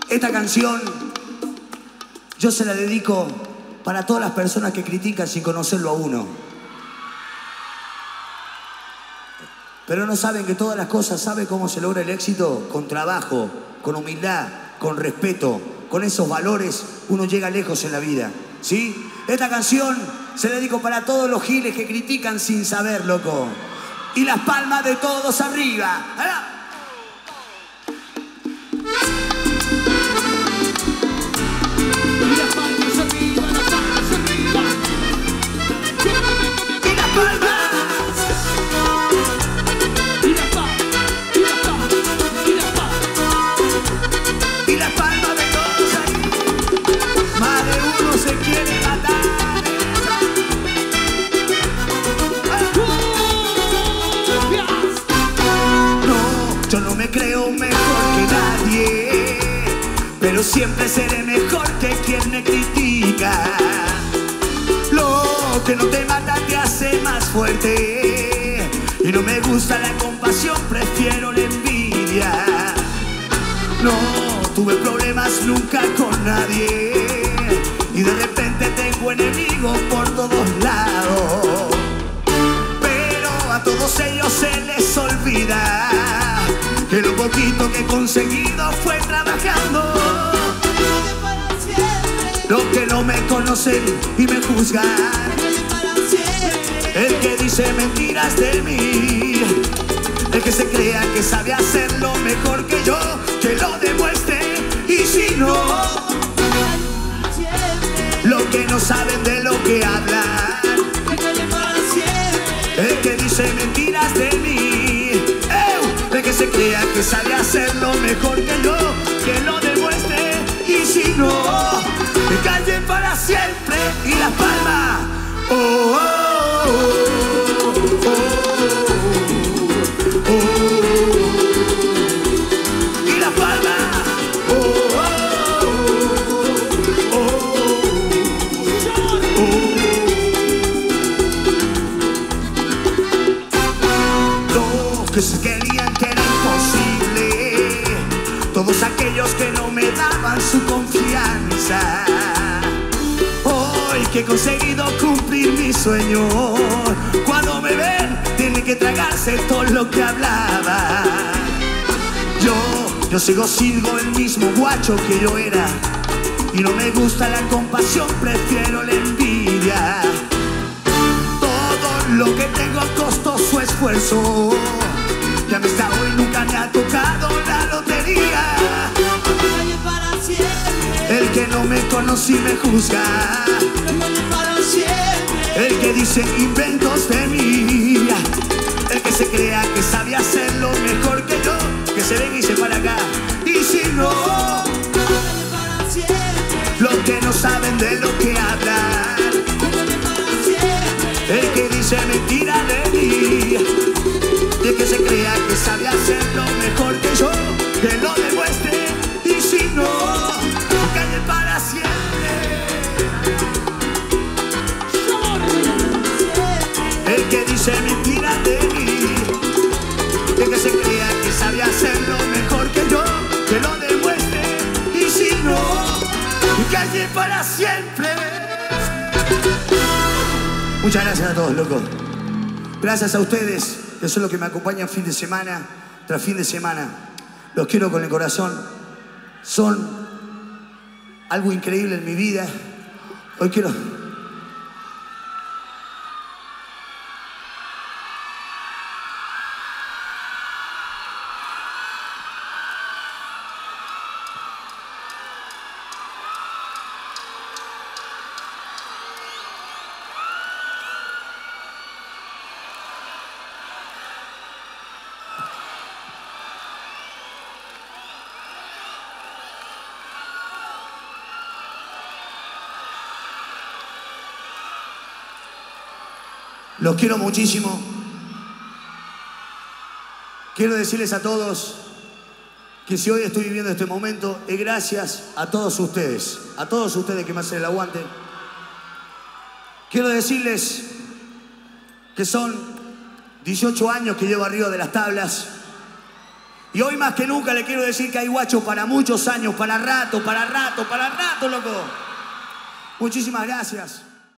Esta canción yo se la dedico para todas las personas que critican sin conocerlo a uno. Pero no saben que todas las cosas, ¿saben cómo se logra el éxito? Con trabajo, con humildad, con respeto, con esos valores uno llega lejos en la vida, ¿sí? Esta canción se la dedico para todos los giles que critican sin saber, loco. Y las palmas de todos arriba. ¡Allá! Yo no me creo mejor que nadie, pero siempre seré mejor que quien me critica. Lo que no te mata te hace más fuerte, y no me gusta la compasión, prefiero la envidia. No tuve problemas nunca con nadie, y de repente tengo enemigos por todos lados. Pero a todos ellos se les olvida que lo poquito que he conseguido fue trabajando. Los que no me conocen y me juzgan, el que dice mentiras de mí, el que se crea que sabe hacerlo mejor que yo, que lo demuestre. Y si no, los que no saben de lo que hablan, el que dice mentiras de mí, el que se crea que sabe hacerlo mejor que yo, que lo demuestre. Y si no, que calle para siempre. Y las palmas, oh, oh, oh, oh, oh, oh. Y las palmas, oh, oh, oh, oh, oh. Los que se querían que era imposible, todos aquellos que no me daban su confianza, hoy que he conseguido cumplir mi sueño, cuando me ven tienen que tragarse todo lo que hablaba. Yo sigo el mismo guacho que yo era, y no me gusta la compasión, prefiero la envidia. Todo lo que tengo costó su esfuerzo, que a mí hasta hoy nunca me ha tocado la lotería. El que no me conoce y me juzga, el que dice inventos de mí, el que se crea que sabe hacerlo mejor que yo, que se venga y se para acá. Y si no, los que no saben de lo que hablan, el que dice mentira de mí, el que se crea que sabe hacerlo mejor que yo, que lo demuestre. Y si no, calle para siempre. El que dice mentira de mí, el que se crea que sabe hacerlo mejor que yo, que lo demuestre. Y si no, calle para siempre. Muchas gracias a todos, loco. Gracias a ustedes, que son los que me acompañan fin de semana tras fin de semana. Los quiero con el corazón. Son algo increíble en mi vida. Hoy quiero... Los quiero muchísimo. Quiero decirles a todos que si hoy estoy viviendo este momento es gracias a todos ustedes que me hacen el aguante. Quiero decirles que son 18 años que llevo arriba de las tablas Y hoy más que nunca le quiero decir que hay guacho para muchos años, para rato, loco. Muchísimas gracias.